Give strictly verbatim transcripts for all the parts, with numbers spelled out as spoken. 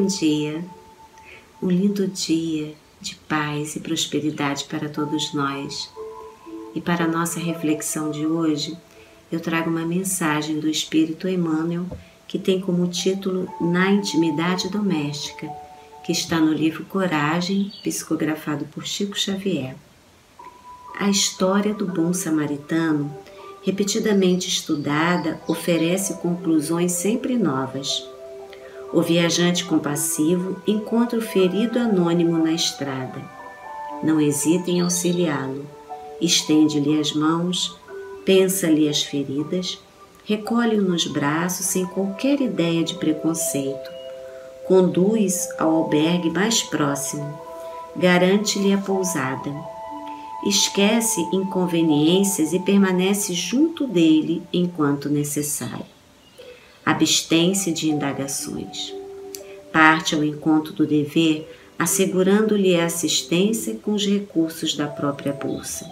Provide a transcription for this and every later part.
bom dia, um lindo dia de paz e prosperidade para todos nós. E para a nossa reflexão de hoje, eu trago uma mensagem do Espírito Emmanuel que tem como título Na Intimidade Doméstica, que está no livro Coragem, psicografado por Chico Xavier. A história do bom samaritano, repetidamente estudada, oferece conclusões sempre novas. O viajante compassivo encontra o ferido anônimo na estrada. Não hesita em auxiliá-lo. Estende-lhe as mãos, pensa-lhe as feridas, recolhe-o nos braços sem qualquer ideia de preconceito. Conduz ao albergue mais próximo. Garante-lhe a pousada. Esquece inconveniências e permanece junto dele enquanto necessário. Abstém-se de indagações. Parte ao encontro do dever, assegurando-lhe a assistência com os recursos da própria bolsa.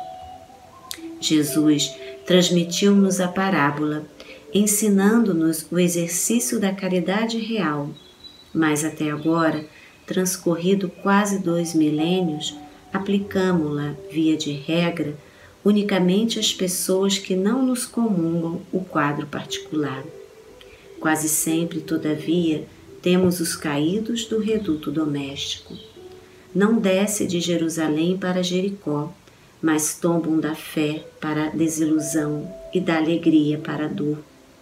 Jesus transmitiu-nos a parábola, ensinando-nos o exercício da caridade real, mas até agora, transcorrido quase dois milênios, aplicamo-la, via de regra, unicamente às pessoas que não nos comungam o quadro particular. Quase sempre, todavia, temos os caídos do reduto doméstico. Não desce de Jerusalém para Jericó, mas tombam da fé para a desilusão e da alegria para a dor.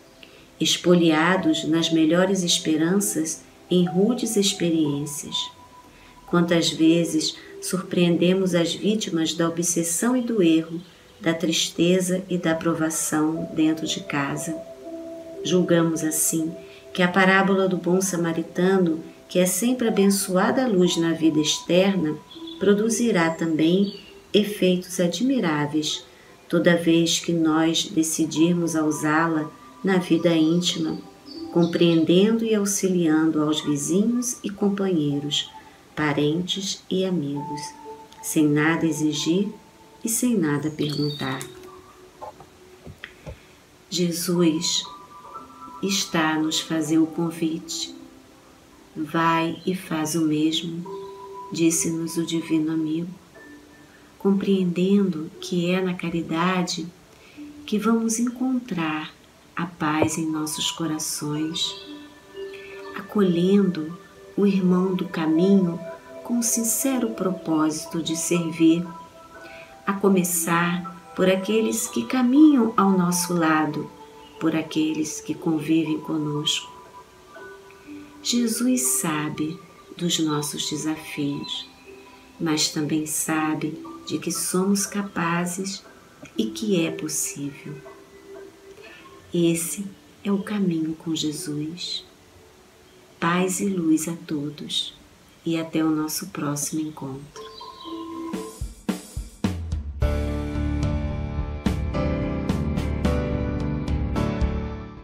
Espoliados nas melhores esperanças em rudes experiências. Quantas vezes surpreendemos as vítimas da obsessão e do erro, da tristeza e da provação dentro de casa. Julgamos assim que a parábola do bom samaritano, que é sempre abençoada a luz na vida externa, produzirá também efeitos admiráveis, toda vez que nós decidirmos a usá-la na vida íntima, compreendendo e auxiliando aos vizinhos e companheiros, parentes e amigos, sem nada exigir e sem nada perguntar. Jesus está a nos fazer o convite. Vai e faz o mesmo, disse-nos o Divino Amigo, compreendendo que é na caridade que vamos encontrar a paz em nossos corações, acolhendo o irmão do caminho com o sincero propósito de servir, a começar por aqueles que caminham ao nosso lado, por aqueles que convivem conosco. Jesus sabe dos nossos desafios, mas também sabe de que somos capazes e que é possível. Esse é o caminho com Jesus. Paz e luz a todos e até o nosso próximo encontro.